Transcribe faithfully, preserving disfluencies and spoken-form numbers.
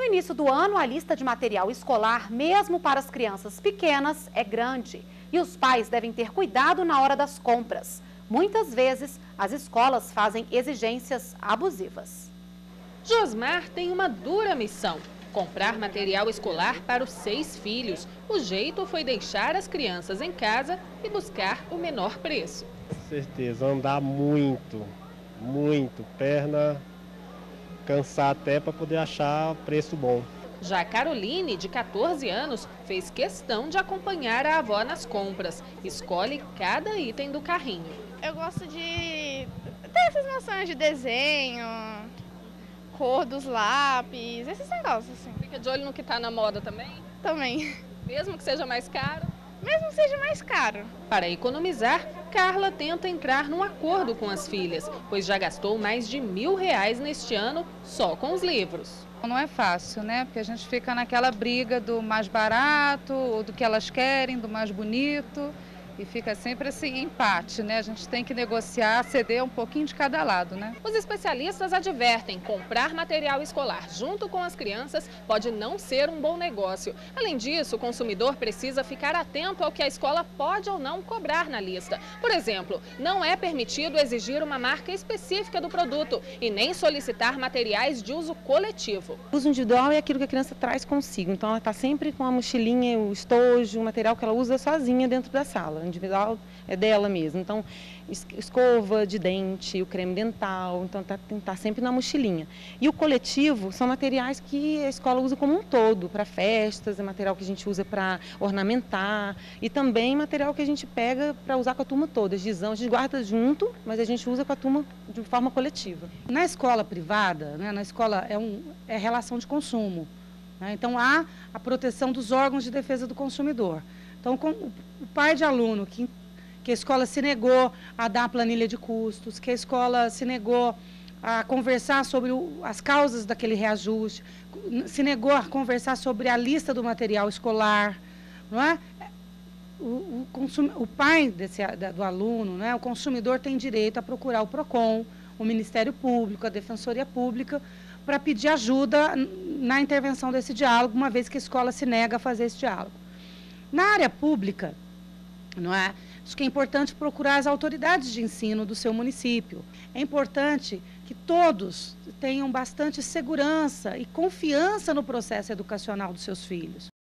início do ano, a lista de material escolar, mesmo para as crianças pequenas, é grande. E os pais devem ter cuidado na hora das compras. Muitas vezes, as escolas fazem exigências abusivas. Josmar tem uma dura missão: comprar material escolar para os seis filhos. O jeito foi deixar as crianças em casa e buscar o menor preço. Com certeza, andar muito, muito, perna, cansar até para poder achar preço bom. Já Caroline, de quatorze anos, fez questão de acompanhar a avó nas compras. Escolhe cada item do carrinho. Eu gosto de ter essas noções de desenho, cor dos lápis, esses negócios assim. Fica de olho no que está na moda também? Também. Mesmo que seja mais caro? Mesmo que seja mais caro. Para economizar, Carla tenta entrar num acordo com as filhas, pois já gastou mais de mil reais neste ano só com os livros. Não é fácil, né? Porque a gente fica naquela briga do mais barato, ou do que elas querem, do mais bonito. E fica sempre esse empate, né? A gente tem que negociar, ceder um pouquinho de cada lado, né? Os especialistas advertem: comprar material escolar junto com as crianças pode não ser um bom negócio. Além disso, o consumidor precisa ficar atento ao que a escola pode ou não cobrar na lista. Por exemplo, não é permitido exigir uma marca específica do produto e nem solicitar materiais de uso coletivo. O uso individual é aquilo que a criança traz consigo. Então, ela está sempre com a mochilinha, o estojo, o material que ela usa sozinha dentro da sala. Individual é dela mesmo, então escova de dente, o creme dental, então tá, tem que estar sempre na mochilinha. E o coletivo são materiais que a escola usa como um todo, para festas, é material que a gente usa para ornamentar e também material que a gente pega para usar com a turma toda. Gizão, a gente guarda junto, mas a gente usa com a turma de forma coletiva. Na escola privada, né, na escola é, um, é relação de consumo, né, então há a proteção dos órgãos de defesa do consumidor. Então, com o pai de aluno que, que a escola se negou a dar a planilha de custos, que a escola se negou a conversar sobre o, as causas daquele reajuste, se negou a conversar sobre a lista do material escolar, não é? O, o, consum, o pai desse, do aluno, não é? O consumidor tem direito a procurar o PROCON, o Ministério Público, a Defensoria Pública, para pedir ajuda na intervenção desse diálogo, uma vez que a escola se nega a fazer esse diálogo. Na área pública, não é? Acho que é importante procurar as autoridades de ensino do seu município. É importante que todos tenham bastante segurança e confiança no processo educacional dos seus filhos.